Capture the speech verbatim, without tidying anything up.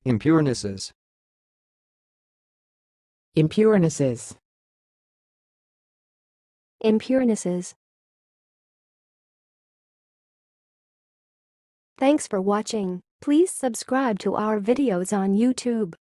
impureness, impureness, impureness. Thanks for watching. Please subscribe to our videos on YouTube.